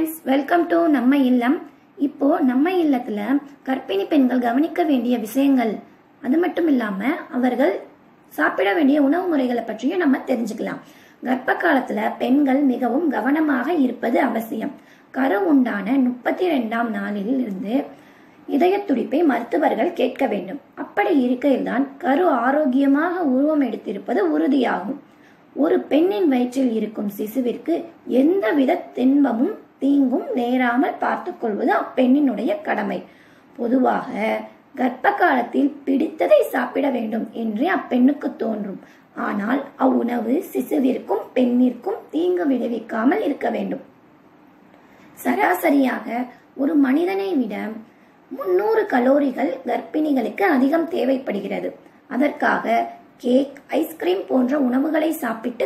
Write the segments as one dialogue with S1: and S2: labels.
S1: Friends, welcome to நம்ம இல்லம். இப்போ நம்ம இல்லத்துல கர்ப்பிணி பெண்கள் கவனிக்க வேண்டிய விஷயங்கள், அது மட்டும் இல்லாம அவர்கள் சாப்பிட வேண்டிய உணவு முறைகளை பற்றியும் நம்ம தெரிஞ்சுக்கலாம். கர்ப்ப காலத்துல பெண்கள் மிகவும் கவனமாக இருப்பது அவசியம். கரு உண்டான 32ஆம் நாளில் இருந்து இதய துடிப்பை மருத்துவர்கள் கேட்க வேண்டும். அப்படி இருக்கையில்தான் கரு ஆரோக்கியமாக உருவம் எடுத்திருப்பது உறுதியாகும். ஒரு பெண்ணின் வயிற்றில் இருக்கும் சிசுவிற்கு எந்தவித துன்பமும் தீங்கும் நேராமல் பார்த்துக் கொள்வது அப்பெண்ணினுடைய கடமை. பொதுவாக கர்ப்ப காலத்தில் பிடித்ததை சாப்பிட வேண்டும் என்றே அப்பெண்ணுக்கு தோன்றும். ஆனால் அவ்வுணவு சிசுவிற்கும் பெண்ணிற்கும் தீங்கு விளைவிக்காமல் இருக்க வேண்டும். சராசரியாக ஒரு மனிதனை விட 300 கலோரிகள் கர்ப்பிணிகளுக்கு அதிகம் தேவைப்படுகிறது. அதற்காக கேக், ஐஸ்கிரீம் போன்ற உணவுகளை சாப்பிட்டு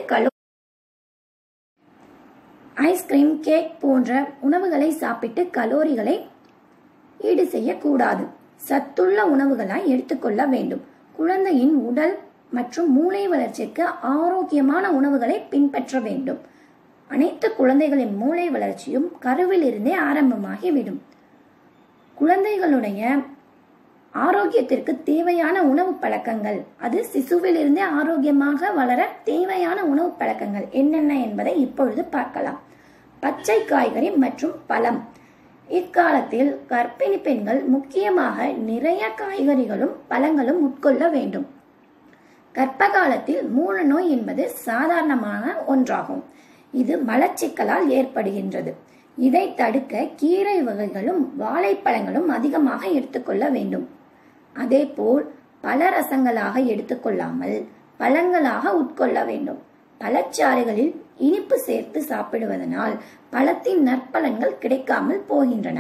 S1: கலோரிகளை ஈடு செய்யக்கூடாது. சத்துள்ள உணவுகளாய் எடுத்துக்கொள்ள வேண்டும். குழந்தையின் உடல் மற்றும் மூளை வளர்ச்சிக்கு ஆரோக்கியமான உணவுகளை பின்பற்ற வேண்டும். அனைத்து குழந்தைகளின் மூளை வளர்ச்சியும் கருவில் இருந்தே ஆரம்பமாகிவிடும். குழந்தைகளுடைய ஆரோக்கியத்திற்கு தேவையான உணவு பழக்கங்கள், அது சிசுவில் இருந்தே ஆரோக்கியமாக வளர தேவையான உணவு பழக்கங்கள் என்னென்ன என்பதை இப்பொழுது பார்க்கலாம். பச்சை காய்கறி மற்றும் பழம். இக்காலத்தில் கர்ப்பிணி பெண்கள் முக்கியமாக நிறைய காய்கறிகளும் பழங்களும் உட்கொள்ள வேண்டும். கர்ப்ப காலத்தில் மூல நோய் என்பது சாதாரணமான ஒன்றாகும். இது மலச்சிக்கலால் ஏற்படுகின்றது. இதை தடுக்க கீரை வகைகளும் வாழைப்பழங்களும் அதிகமாக எடுத்துக்கொள்ள வேண்டும். அதேபோல் பல ரசங்களாக எடுத்துக்கொள்ளாமல் பழங்களாக உட்கொள்ள வேண்டும். பழச்சாறுகளில் இனிப்பு சேர்த்து சாப்பிடுவதனால் பழத்தின் நற்பலன்கள் கிடைக்காமல் போகின்றன.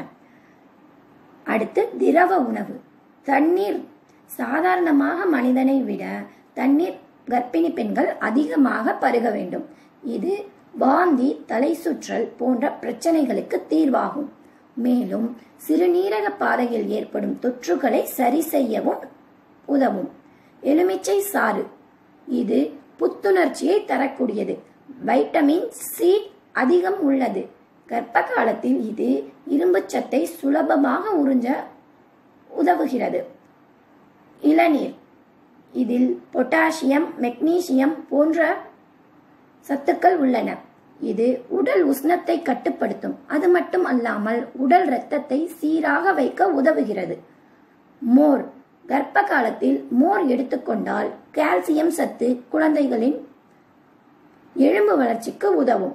S1: அடுத்து திரவ உணவு. தண்ணீர். சாதாரணமாக மனிதனை விட தண்ணீர் கர்ப்பிணி பெண்கள் அதிகமாக பருக வேண்டும். இது வாந்தி, தலை சுற்றல் போன்ற பிரச்சனைகளுக்கு தீர்வாகும். மேலும் சிறுநீரக பாதையில் ஏற்படும் தொற்றுகளை சரி செய்யவும் உதவும். எலுமிச்சை சாறு. இது புத்துணர்ச்சியை தரக்கூடியது. வைட்டமின் சி அதிகம் உள்ளது. கர்ப்ப காலத்தில் இது இரும்பு சத்தை சுலபமாக உறிஞ்ச உதவுகிறது. இளநீர். இதில் பொட்டாசியம், மெக்னீசியம் போன்ற சத்துக்கள் உள்ளன. இது உடல் உஷ்ணத்தை கட்டுப்படுத்தும். அது மட்டும் அல்லாமல் உடல் இரத்தத்தை சீராக வைக்க உதவுகிறது. மோர். கர்ப்ப காலத்தில் மோர் எடுத்துக்கொண்டால் கால்சியம் சத்து குழந்தைகளின் எலும்பு வளர்ச்சிக்கு உதவும்.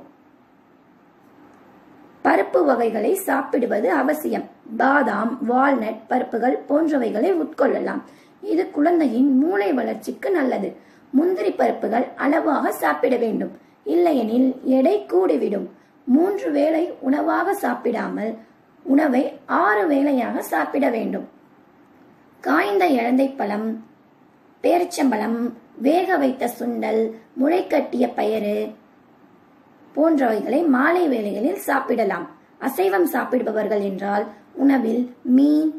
S1: பருப்பு வகைகளை சாப்பிடுவது அவசியம். பாதாம், வால்நட் பருப்புகள் போன்றவைகளை உட்கொள்ளலாம். இது குழந்தையின் மூளை வளர்ச்சிக்கு நல்லது. முந்திரி பருப்புகள் அளவாக சாப்பிட வேண்டும். இல்லையெனில் எடை கூடிவிடும். 3 வேளை உணவாக சாப்பிடாமல் உணவை 6 வேளையாக சாப்பிட வேண்டும். காய்ந்த இலந்தை பழம், பேரிச்சம்பழம், வேக வைத்த சுண்டல், முளைக்கட்டிய பயறு போன்றவைகளை மாலை வேளைகளில் சாப்பிடலாம். அசைவம் சாப்பிடுபவர்கள் என்றால் உணவில் மீன்,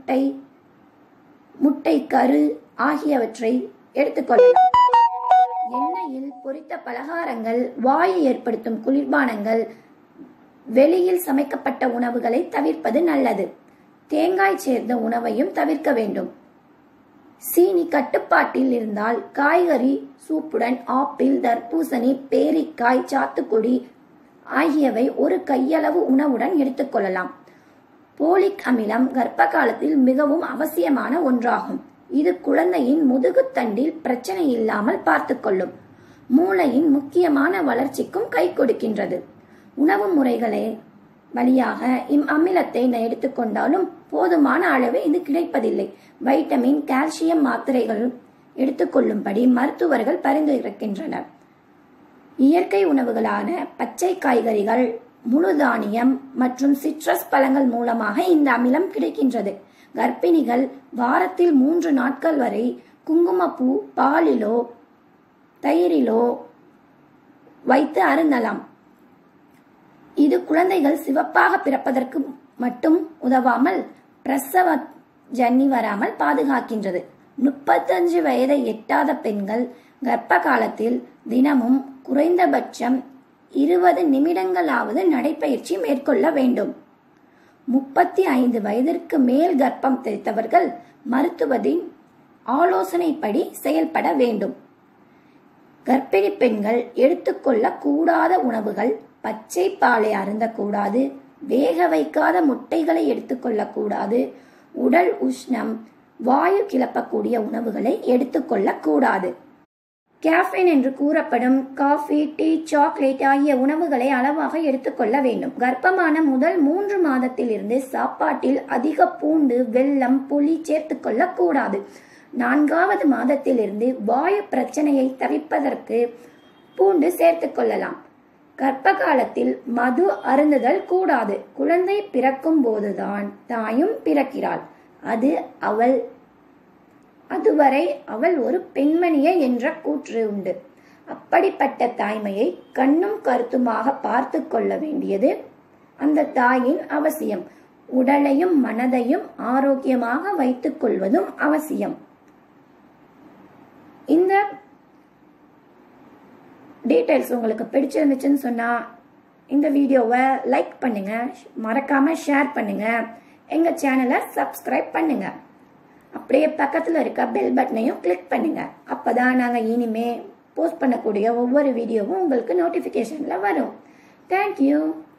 S1: முட்டை கரு ஆகியவற்றை எடுத்துக்கொள்ளலாம். எண்ணெயில் பொரித்த பலகாரங்கள், வாயு ஏற்படுத்தும் குளிர்பானங்கள், வெளியில் சமைக்கப்பட்ட உணவுகளை தவிர்ப்பது நல்லது. தேங்காய் சேர்ந்த உணவையும் தவிர்க்க வேண்டும். சீனி கட்டுப்பாட்டில் இருந்தால் காய்கறி சூப்புடன் ஆப்பிள், தர்பூசணி, பேரிக்காய், சாத்துக்குடி ஆகியவை ஒரு கையளவு உணவுடன் எடுத்துக்கொள்ளலாம். போலிக் அமிலம் கர்ப்ப காலத்தில் மிகவும் அவசியமான ஒன்றாகும். இது குழந்தையின் முதுகுத்தண்டில் பிரச்சனை இல்லாமல் பார்த்துக்கொள்ளும். மூளையின் முக்கியமான வளர்ச்சிக்கும் கை கொடுக்கின்றது. உணவு முறைகளை வழியாக அமிலத்தை எடுத்துக்கொண்டாலும் போதுமான அளவு இது கிடைப்பதில்லை. வைட்டமின், கால்சியம் மாத்திரைகள் எடுத்துக்கொள்ளும்படி மருத்துவர்கள் பரிந்துரைக்கின்றனர். இயற்கை உணவுகளான பச்சை காய்கறிகள், முழு தானியம் மற்றும் சிட்ரஸ் பழங்கள் மூலமாக இந்த அமிலம் கிடைக்கின்றது. கர்ப்பிணிகள் வாரத்தில் 3 நாட்கள் வரை குங்குமப்பூ பாலிலோ தயிரிலோ வைத்து அருந்தலாம். இது குழந்தைகள் சிவப்பாக பிறப்பதற்கு மட்டும் உதவாமல் பிரசவ ஜன்னி வராமல் பாதுகாக்கின்றது. 35 வயதை எட்டாத பெண்கள் கர்ப்ப காலத்தில் தினமும் குறைந்தபட்சம் 20 நிமிடங்களாவது நடைப்பயிற்சி மேற்கொள்ள வேண்டும். 35 வயதிற்கு மேல் கர்ப்பம் தரித்தவர்கள் மருத்துவரின் ஆலோசனைப்படி செயல்பட வேண்டும். கர்ப்பிணி பெண்கள் எடுத்துக்கொள்ள கூடாத உணவுகள்: பச்சை பாலை அருந்தக்கூடாது, வேக வைக்காத முட்டைகளை எடுத்துக்கொள்ளக்கூடாது, உடல் உஷ்ணம், வாயு கிளப்பக்கூடிய உணவுகளை எடுத்துக்கொள்ளக்கூடாது. கேஃபீன் என்று கூறப்படும் காஃபி, டீ, சாக்லேட் ஆகிய உணவுகளை அளவாக எடுத்துக்கொள்ள வேண்டும். கர்ப்பமான முதல் 3 மாதத்திலிருந்து சாப்பாட்டில் அதிக பூண்டு, வெல்லம், புளி சேர்த்துக்கொள்ளக்கூடாது. 4வது மாதத்திலிருந்து வாயு பிரச்சனையை தவிர்ப்பதற்கு பூண்டு சேர்த்துக் கொள்ளலாம். கர்ப்ப காலத்தில் மது அருந்துதல் கூடாது. குழந்தை பிறக்கும் போதுதான் தாயும் பிறக்கிறாள். அதுவரை அவள் ஒரு பெண்மணியே என்ற கூற்று உண்டு. அப்படிப்பட்ட தாய்மையை கண்ணும் கருத்துமாக பார்த்து கொள்ள வேண்டியது அந்த தாயின் அவசியம். உடலையும் மனதையும் ஆரோக்கியமாக வைத்துக் கொள்வதும் அவசியம். இந்த டீடைல்ஸ் உங்களுக்கு பிடிச்சிருந்துச்சுன்னு சொன்னா இந்த வீடியோவை லைக் பண்ணுங்க, மறக்காம ஷேர் பண்ணுங்க, எங்க சேனலை சப்ஸ்கிரைப் பண்ணுங்க. அப்படியே பக்கத்துல இருக்க பெல் பட்டனையும் கிளிக் பண்ணுங்க. அப்பதான் நாங்க இனிமே போஸ்ட் பண்ணக்கூடிய ஒவ்வொரு வீடியோவும் உங்களுக்கு நோட்டிபிகேஷன்ல வரும். தேங்க்யூ.